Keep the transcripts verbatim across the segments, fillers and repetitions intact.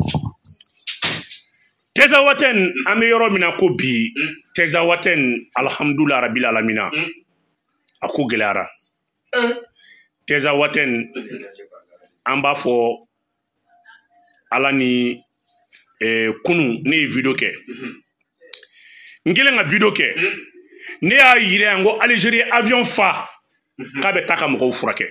Tezawaten an bɛ yɔrɔ min na ko bi Tezawaten alhamdulilahi rabil alamina a ko gɛlɛyara Tezawaten an b'a fɔ Ala ni kunu ne ye video kɛ n kɛlen ka video kɛ ne y'a yira yan ko Algérie avion fa k'a bɛ taa ka mɔgɔw furakɛ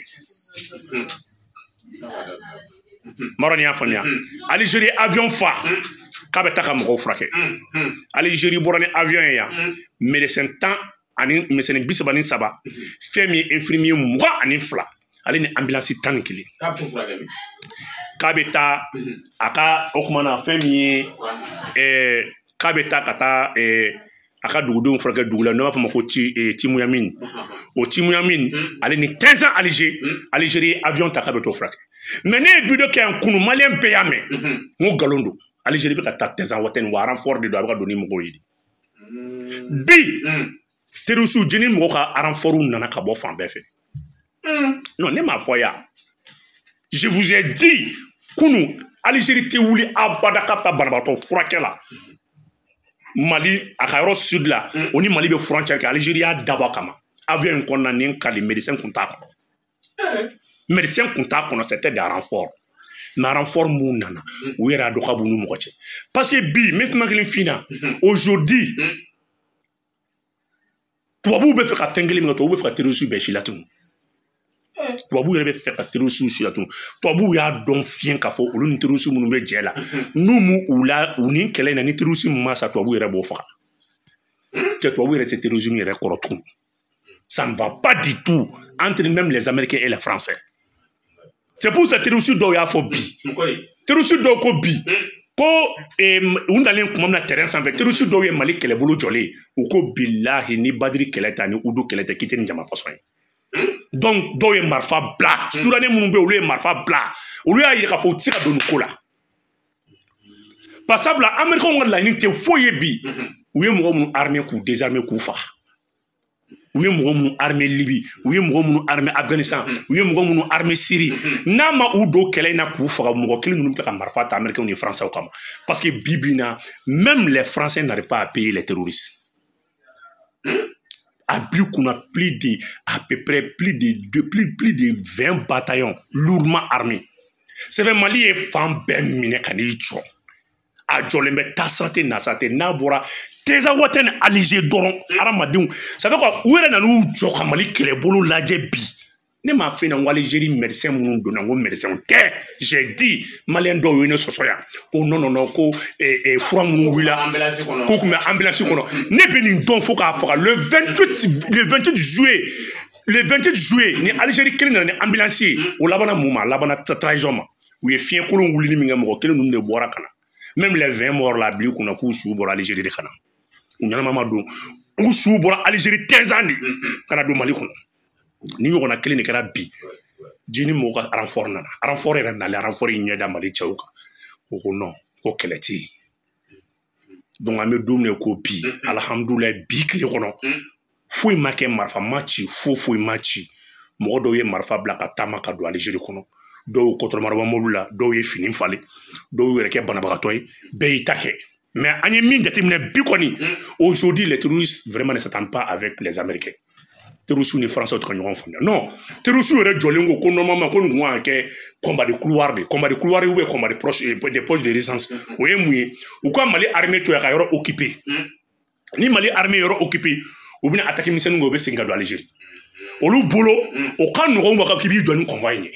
Maroni y'a faamuya Algérie avion fa k'a bɛ taa ka mɔgɔw furakɛ Algérie bɔra ni avion ye yan médecin tan ani médecin bi saba ni saba fɛn min ye infirmier mugan ani fila ale ni ambulance tan ni kelen k'a bɛ taa a ka o kumana fɛn min ye k'a bɛ taa ka taa a ka dugudenw furakɛ dugu la n'o b'a fɔ ma ko Timuyamine o Timuyamine ale ni quinze ans Alger Algérie avion ta k'a bɛ t'o furakɛ mais ne ye video kɛ yan kunu maliyɛn bɛɛ y'a mɛn n ko nkalon don Algérie bɛ ka taa Tezawaten wa renfort de don a bɛ ka don ni mɔgɔw ye bi terroriste jeni mɔgɔw ka renfort nana ka bɔ fan bɛɛ fɛ non ne m'a fɔ yan je vous ai dit kunu Algérie tɛ wuli abada k'a bɛ taa banabaatɔ furakɛ la Mali a ka yɔrɔ sud la o ni Mali bɛ frontière kɛ Algérie y'a dabɔ kama avion in kɔnɔna ni kali médecin kun t'a kɔnɔ médecin kun t'a kɔnɔ c'était des renforts mais renfort mun nana u yɛrɛ a dɔn ka b'u ni mɔgɔ cɛ parce que bi n bɛ kuma kelen f'i ɲɛna aujourd'hui tubabuw bɛ fɛ ka fɛn kelen min kɛ tubabuw bɛ fɛ ka terroriste bɛɛ si la tuguni tubabuw yɛrɛ bɛ fɛ ka terroriste si la tuguni tubabuw y'a dɔn fiɲɛ k'a fɔ olu ni terroriste minnu bɛ jɛ la n'u m'u u la u ni kɛlɛ in na ni terroriste min ma sa tubabuw yɛrɛ b'o faga cɛ tubabuw yɛrɛ tɛ terrorisme yɛrɛ kɔrɔ tuguni ça ne va pas du tout entre même les Américains et les Français. C'est pour ça que terroriste dɔw y'a fɔ bi terroriste dɔw ko bi ko u nalen kuma min na terrain sanfɛ terroriste dɔw ye Mali kɛlɛbolo jɔlen u ko bilahi ni Badiri kɛlɛ tɛ ani Udu kɛlɛ tɛ k'i tɛ nin jama fasɔn ye donc dɔw ye marifa bila Soudanais minnu bɛ yen olu ye marifa bila olu y'a yira k'a fɔ u tɛ se ka don nin ko la parce que sabula Américains ka laɲini tɛ foyi ye bi u ye mɔgɔ minnu armé k'u désarmé k'u faga u ye mɔgɔ minnu armé Libye u ye mɔgɔ minnu armé Afghanistan u ye mɔgɔ minnu armé Syrie n'a ma u don kɛlɛ in na k'u faga mɔgɔ kelen ninnu bɛ ka marifa ta Américains ni Français kama parce que bi bi in na même les Français n'arrivent pas à payer les terroristes à plus qu'on a plus de à peu près plus de, de plus plus de vingt bataillons lourdement armés c'est vrai Mali ye fan bɛɛ minɛ ka n'i jɔ a jɔlen bɛ tasate nasate n'a bɔra Tezawaten Alger dɔrɔn hadamadenw ça veut quoi u yɛrɛ nan'u jɔ ka Mali kɛlɛbolo lajɛ bi ne m'a f'i ɲɛna n ko Algérie médecin minnu donna n ko médecin tɛ j'ai dit maliyɛn dɔw ye ne sɔsɔ yan ko non non non ko fura minnu wulila k'u tun bɛ ambulance kɔnɔ ne bɛ nin dɔn fo k'a faga le vingt-huit le vingt-huit juillet le vingt-huit juillet ni Algérie kelen nana ni ambulance ye o labana mun ma a labana trahison ma u ye fiɲɛ kolon wulili min kɛ mɔgɔ kelen ninnu de bɔra ka na même les vingt morts la bila u kunna k'u suw bɔra Algérie de ka na u ɲɛnama ma don u suw bɔra Algérie quinze ans de ka na don Mali kɔnɔ ni ɲɔgɔnna kelen de kɛra bi jini mɔgɔw ka renfort nana renfort yɛrɛ nalen renfort in ɲɛ da Mali cɛw kan o ko non ko kɛlɛ tɛ yen donc an bɛ don min na ko bi alhamdulilayi bi tile kɔnɔ foyi ma kɛ marifa ma ci foyi foyi ma ci mɔgɔ dɔw ye marifa bila ka taama ka don Algérie kɔnɔ dɔw kɔtɔrɔmaraba mobili la dɔw ye fini falen dɔw yɛrɛ kɛ banabagatɔ ye bɛɛ y'i ta kɛ mais an ye min jateminɛ bi kɔni aujourd'hui les terroristes vraiment ne s'attendent pas avec les Américains terroristes ni Français tɛ ka ɲɔgɔn faamuya non terroristes yɛrɛ jɔlen ko ko normalement ko nin kun kan ka kɛ combat de couloir de combat de couloir ou bien combat de proche des poches de résistance o ye mun ye u ka Mali armée to ya ka yɔrɔ occupé ni Mali armée yɔrɔ occupé u bɛna attaque misɛnnin kɛ u bɛ segin ka don Algérie olu bolo o ka nɔgɔn ma k'i b'i jɔ ni convoi ye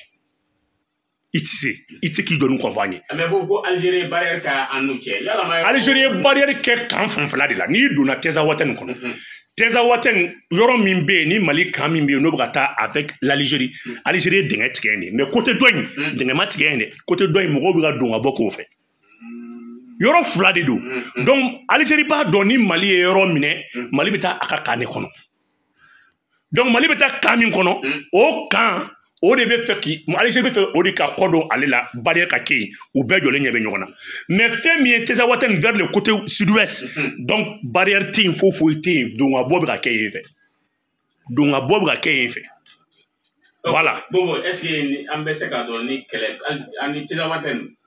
i tɛ se i tɛ k'i jɔ ni convoi ye mais bon ko Algérie barrière ka an n'u cɛ Algérie barrière kɛ kan fanfɛla de la n'i donna Tezawaten kɔnɔ Tezawaten yɔrɔ min bɛ yen ni Mali kan min bɛ yen n'o bɛ ka taa avec l'Algérie Algérie ye dingɛ tigɛ yen de mais côté dɔ in dingɛ ma tigɛ yen dɛ côté dɔ in mɔgɔw bɛ ka don ka bɔ k'o fɛ yɔrɔ fila de don donc Algérie b'a dɔn ni Mali ye yɔrɔ minɛ Mali bɛ taa a ka kan de kɔnɔ donc Mali bɛ taa kan min kɔnɔ o kan o de bɛ fɛ ki Algérie bɛ fɛ o de ka kɔ don ale la barrière ka kɛ yen u bɛɛ jɔlen ɲɛ bɛ ɲɔgɔn na mais fɛn min ye Tezawaten vers le côté sud-ouest donc barrière tɛ yen foyi foyi tɛ yen don ka bɔ bɛ ka kɛ yen fɛ don ka bɔ bɛ ka kɛ yen fɛ voilà. bon bon est-ce que an bɛ se k'a dɔn ni kɛlɛ ani Tezawaten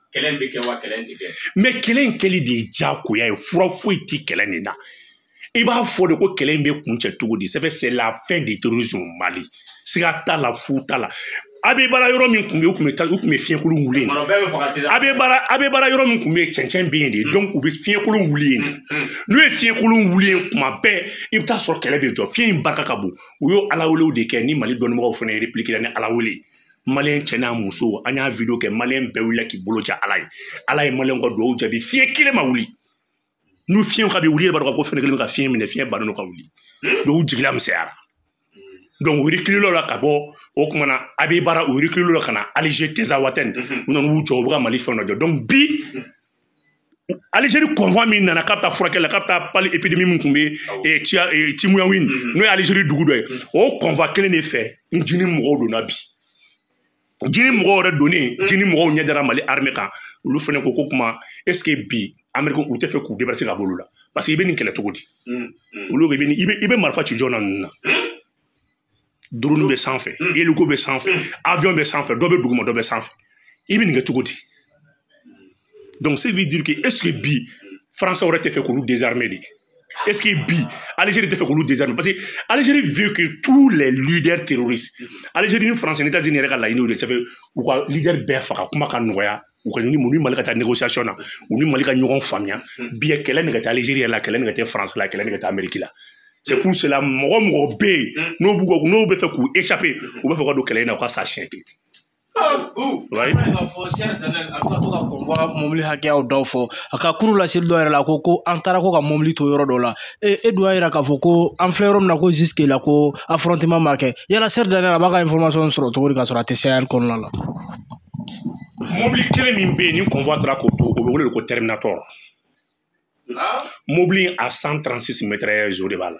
kelen be kɛ wa kelen tɛ kɛ mais kelen kɛli de ye diyagoya ye fura foyi ti kɛlɛ nin na i b'a fɔ de ko kɛlɛ in bɛ kuncɛ cogo di c'est la fin du terrorisme au Mali siga t'a la fu t'a la a bɛ baara yɔrɔ min kun bɛ u kun bɛ taa u kun bɛ fiɲɛkolon wuli yen a bɛ baara a bɛ baara yɔrɔ min kun bɛ cɛncɛn bɛ yen de donc u bɛ fiɲɛkolon wuli yen n'u ye fiɲɛkolon wuli yen kuma bɛɛ i bɛ taa sɔrɔ kɛlɛ bɛ jɔ fiɲɛ in barika ka bon u y'o alawelew de kɛ ni Mali dɔnnibagaw fana ye réplique la ni alawele maliyɛn cɛ n'a muso an y'a video kɛ maliyɛn bɛɛ wulila k'i bolo jan Ala ye Ala ye maliyɛnw ka dugawu jaabi fiɲɛ kelen ma wuli n'u fiɲɛw ka bɛ wuli yɛrɛ b'a dɔn ko fɛn kelen bɛ ka fiɲɛ minɛ fiɲɛ bannen ka wuli donc u jigila misɛnyara donc u reculé la ka bɔ o kuma na a bɛ baara u reculé la ka na Alger Tezawaten u nana u jɔ u bɛ ka Mali fɛnw lajɔ donc bi Algérie convoi min nana k'a bɛ taa furakɛli la k'a bɛ taa pali épidémie min kun bɛ Timuyawin n'o ye Algérie dugu dɔ ye o convoi kelen de fɛ n jini mɔgɔw donna bi jini mɔgɔw yɛrɛ donnen jini mɔgɔw ɲɛ dara Mali armée kan olu fana ko ko kuma est ce que bi Américains u tɛ fɛ k'u débarrasser ka bɔ olu la parce que i bɛ nin kɛlɛ cogo di olu i bɛ i bɛ i bɛ marifa ci jɔn na ninnu na drone bɛ sanfɛ hélico bɛ sanfɛ avion bɛ sanfɛ dɔ bɛ duguma dɔ bɛ sanfɛ i bɛ nin kɛ cogo di donc ça veut dire que est ce que bi français wɛrɛ tɛ fɛ k'olu désarmer de est ce que bi Algérie tɛ fɛ k'olu désarmer parce que Algérie veut que tous les leaders terroristes Algérie ni France ni États-Unis yɛrɛ ka laɲini o de c'est fait u ka leader bɛɛ faga kuma ka nɔgɔya u ka ni Mali ka taa négociation na u ni Mali ka ɲɔgɔn faamuya bi kɛlɛ nin ka taa Algérie la kɛlɛ nin ka taa France la kɛlɛ nin ka taa Amérique la c'est pour cela mɔgɔ mɔgɔ bɛ yen n'o b'u n'o bɛ fɛ k'u échapper u bɛ fɛ ka don kɛlɛ in na u ka sa siɲɛ kelen ouais mobili hakɛyaw daw fɔ a ka kuru laseli dɔ yɛrɛ la ko ko an taara ko ka mobili to yɔrɔ dɔ la e e dun y'a jira k'a fɔ ko an filɛ yɔrɔ min na ko jusque la ko affrontement ma kɛ yala Sɛri Daniyɛli a b'a ka information sɔrɔ cogo di ka sɔrɔ a tɛ Sahel kɔnɔna la mobili kelen min bɛ yen ni convoi taara k'o to o bɛ wele de ko Terminator mobili à cent trente-six mètres o de b'a la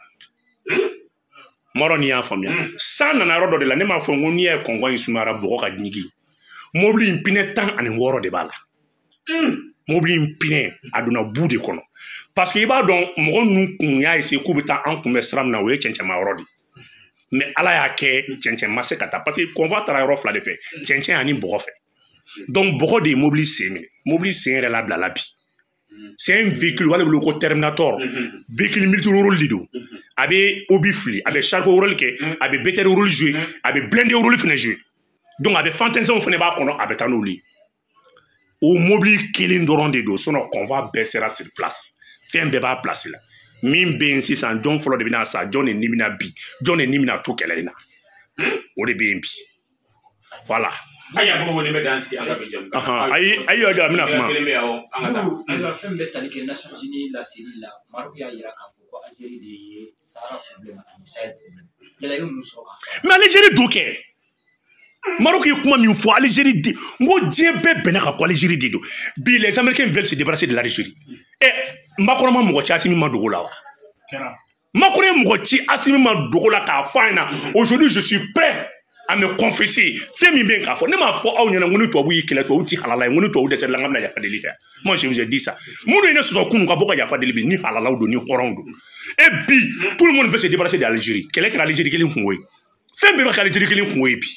Mɔrɔ ni y'a faamuya san nana yɔrɔ dɔ de la ne m'a fɔ n ko n'i y'a ye kɔngɔ in sumayara bɔgɔ ka ɲigi mobili in pinɛ tan ani wɔɔrɔ de b'a la mobili in pinɛ a donna bu de kɔnɔ parce que i b'a dɔn mɔgɔ ninnu kun y'a essayer k'u bɛ taa an kunbɛn sira min na o ye cɛncɛnma yɔrɔ de mais Ala y'a kɛ cɛncɛn ma se ka taa parce que convoi taara yɔrɔ fila de fɛ cɛncɛn ani bɔgɔ fɛ donc bɔgɔ de ye mobili sen minɛ mobili sen yɛrɛ labila la bi c'est un véhicule wale wele ko Terminator véhicule multirôle de don a bɛ obi fili a bɛ charco rôle kɛ a bɛ B T R rôle jouer a bɛ blindé rôle fana jouer donc a bɛ fantaisisɛnw fana b'a kɔnɔ a bɛ taa n'olu ye o mobili kelen dɔrɔn de don sinon convoi bɛɛ sera sur place fɛn bɛɛ b'a place la min bɛ yen sisan jɔn fɔlɔ de bɛna sa jɔn de ni bɛna bi jɔn de ni bɛna to kɛlɛ in na o de bɛ yen bi voilà. ayi a b'o wele bɛ dan sigi an ka bi jamu kan ayi ayi ayi a bɛna kuma kelen bɛ yan an ka taa ayiwa fɛn bɛɛ tali kɛ Nations Unies laseli la Maroc y'a jira k'a fɔ ko Algérie de ye Sahara problème ani Sahel problème yala i bɛ mun sɔrɔ k'a fɔ mais Algérie do kɛ Maroc ye kuma min fɔ Algérie de n ko diɲɛ bɛɛ bɛnna ka ko Algérie de don bi les Américains veulent se débarrasser de l'Algérie ɛ Macron ma mɔgɔ ci Assimi ma dogo la wa Macron ye mɔgɔ ci Assimi ma dogo la k'a fɔ a ɲɛna aujourd'hui je suis prêt à me confesser fɛn min bɛ yen k'a fɔ ne m'a fɔ aw ɲɛna ko ni tubabu y'i kɛlɛ tubabu ti halala ye ko ni tubabu dɛsɛra n ka bɛna yafa deli fɛ moi je vous ai dit ça minnu ye ne sɔsɔ kunun ka bɔ ka yafa deli bi ni halalaw don ni hɔrɔnw don et bi tout le monde veut se débarrasser de l'Algérie kɛlɛ kɛra Algérie kelen kungo ye fɛn bɛɛ bɛ kɛ Algérie kelen kungo ye bi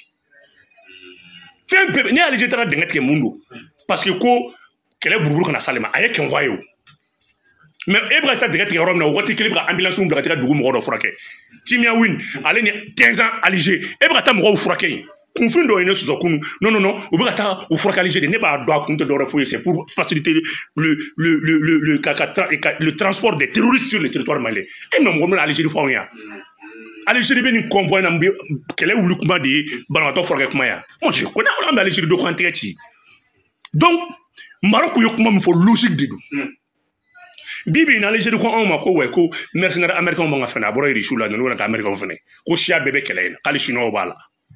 fɛn bɛɛ ni Algérie taara dingɛ tigɛ mun don parce que ko kɛlɛ buruburu kana s'ale ma a ye kɛnwa ye o mais e bɛ ka taa dingɛ tigɛ yɔrɔ min na o waati kelen bɛ ka ambulance bila ka taa dugu mɔgɔ dɔ furakɛ Timiyawin ale ni quinze ans Alger e bɛ ka taa mɔgɔw furakɛ yen kunfin dɔ ye ne sɔsɔ kunun non non non u bɛ ka taa u furakɛ Alger de ne b'a dɔn a kun tɛ dɔwɛrɛ foyi c'est pour faciliter le le le le le ka ka le transport des terroristes sur le territoire malien e mɛ mɔgɔ min na Algérie fɔ anw yan Algérie bɛ nin convoi na kɛlɛ wuli kuma de ye banabaatɔ furakɛ kuma yan moi je connais an bɛ Algérie dɔ k'an tɛgɛ ci donc Maroc ye kuma min fɔ logique de don bibi in Algérie ko anw ma ko wɛ ko mercenaires américains b'an ka fɛn na a bɔra Irisiw la ninnu bɛna ka Américains fɛnɛ ko siya bɛɛ bɛ kɛlɛ in na k'ali Chinois b'a la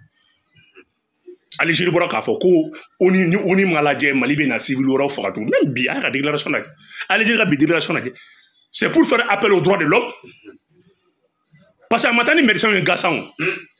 Algérie bɔra k'a fɔ ko ONU ni ONU ma lajɛ Mali bɛ na civil wɛrɛw faga tugun même bi a y'a ka déclaration lajɛ Algérie ka bi déclaration lajɛ c'est pour faire appel aux droits de l'homme parce que a ma taa ni médecins ye gansan o